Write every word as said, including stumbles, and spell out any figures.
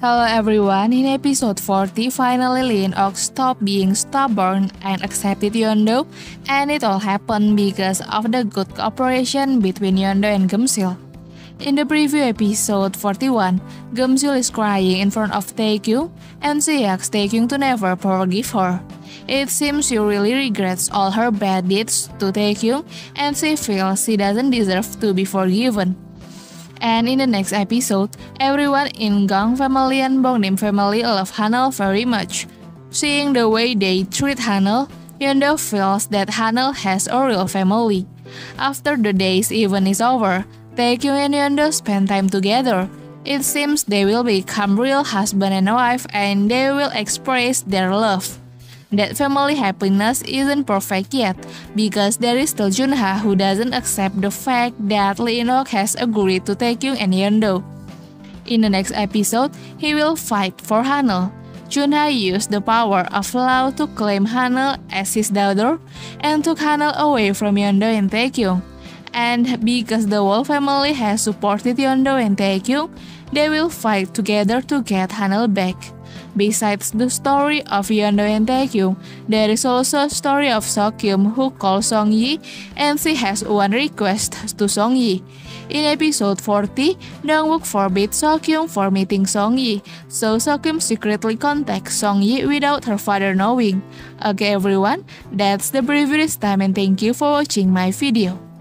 Hello everyone, in episode forty, finally Lee In-ok stopped being stubborn and accepted Yeon-do, and it all happened because of the good cooperation between Yeon-do and Geum-sil. In the preview episode forty-one, Geum-sil is crying in front of Taekyung, and she asks Taekyung to never forgive her. It seems she really regrets all her bad deeds to Taekyung, and she feels she doesn't deserve to be forgiven. And in the next episode, everyone in Gang family and Bongnim family love Hanul very much. Seeing the way they treat Hanul, Yeon-do feels that Hanul has a real family. After the day's event is over, Taekyung and Yeon-do spend time together. It seems they will become real husband and wife and they will express their love. That family happiness isn't perfect yet, because there is still Junha who doesn't accept the fact that Lee In-ok has agreed to Taekyung and Yeon-do. In the next episode, he will fight for Hanul. Junha used the power of law to claim Hanul as his daughter and took Hanul away from Yeon-do and Taekyung. And because the whole family has supported Yeon-do and Taekyung, they will fight together to get Hanul back. Besides the story of Yeon-do and Taekyung, there is also a story of Seokhyum who calls Song-yi, and she has one request to Song-yi. In episode forty, Dong-wook forbids Seokhyum for meeting Song-yi, so Seokhyum secretly contacts Song-yi without her father knowing. Okay everyone, that's the preview this time and thank you for watching my video.